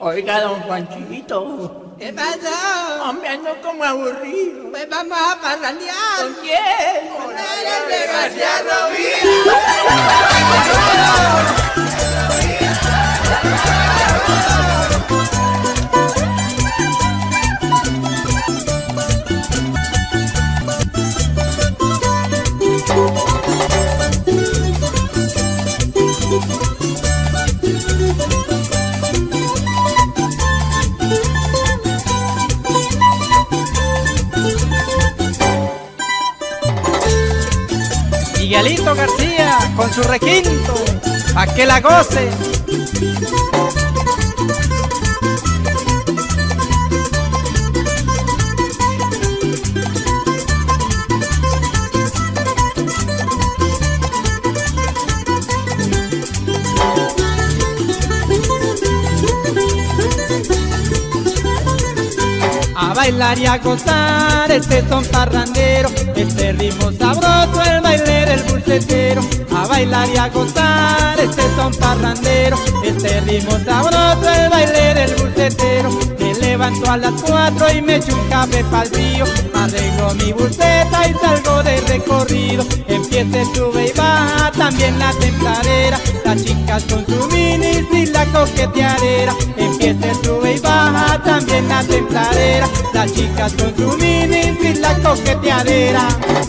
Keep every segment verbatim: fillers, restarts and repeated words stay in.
Oiga, don Juanchito. ¿Qué pasó? Hombre, ando como aburrido. Pues vamos a parrandear. ¿Con quién? Con el desgraciado Miguelito García con su requinto, pa' que la goce. A bailar y a gozar, este son parrandero, este ritmo sabroso, el baile del bucetero. A bailar y a gozar, este son parrandero, este ritmo sabroso, el baile del bucetero. Me levanto a las cuatro y me echo un café pa'l río, arreglo mi buceta y salgo de recorrido. Empieza, sube y baja, también la templadera, las chicas con su minis y la coqueteadera. Empieza, sube y baja, también la templadera, las chicas con su minis y la coqueteadera.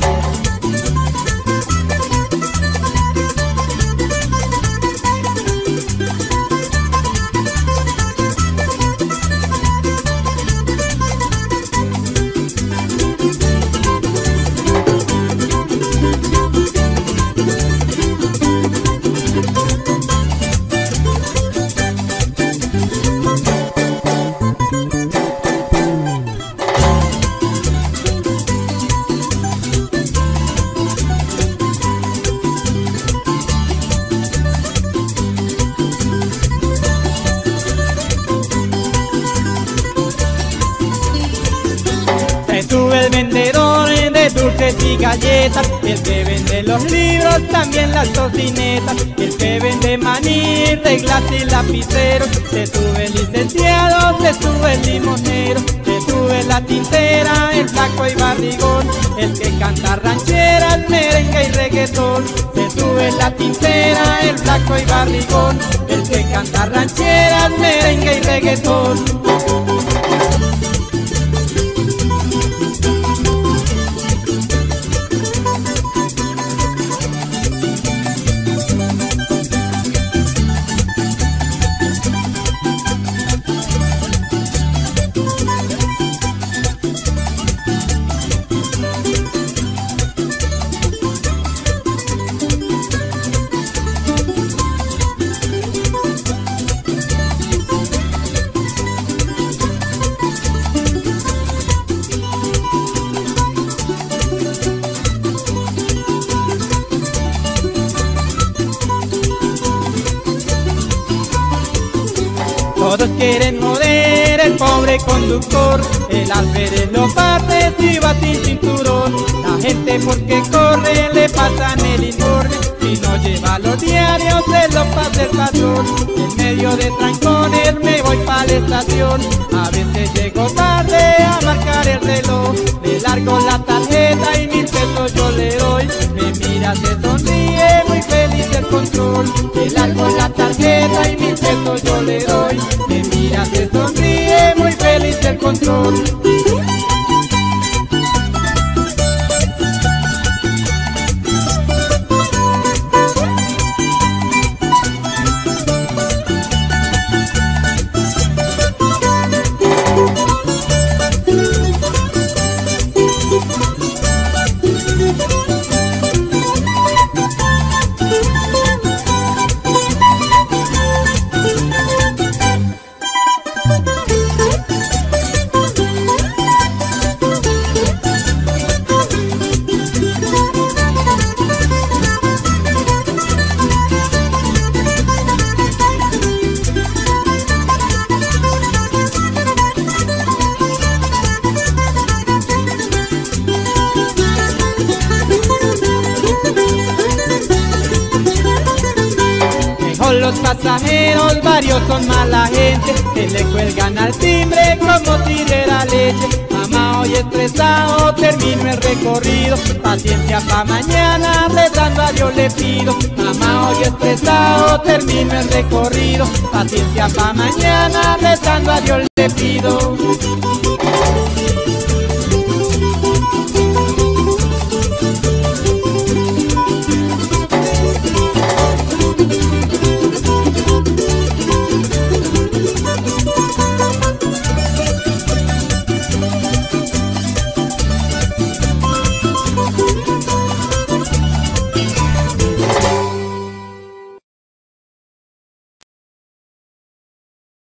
Sube el vendedor de dulces y galletas, el que vende los libros, también las tocinetas, el que vende maní, reglas y lapiceros. Se sube el licenciado, se sube el limonero, se sube la tintera, el flaco y barrigón, el que canta rancheras, merengue y reggaetón. Se sube la tintera, el flaco y barrigón, el que canta rancheras, merengue y reggaetón. Todos quieren joder el pobre conductor, el alférez lo parte y bate cinturón. La gente porque corre le pasan el informe, si no lleva los diarios se lo pasa el patrón. En medio de trancones me voy pa' la estación, a veces llego tarde a marcar el reloj. Le largo la tarjeta y mil pesos yo le doy, me mira, se sonríe, muy feliz el control. Le largo la tarjeta y mil pesos yo le doy, me mira, se sonríe, muy feliz el control. varios son mala gente, que le cuelgan al timbre como si diera leche. Mamá, hoy estresado termino el recorrido, paciencia pa' mañana, rezando a Dios le pido. Mamá, hoy estresado termino el recorrido, paciencia pa' mañana, rezando a Dios le pido.